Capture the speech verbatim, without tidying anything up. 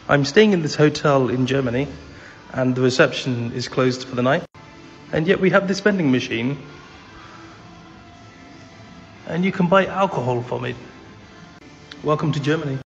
I'm staying in this hotel in Germany and the reception is closed for the night. And yet we have this vending machine and you can buy alcohol from it. Welcome to Germany.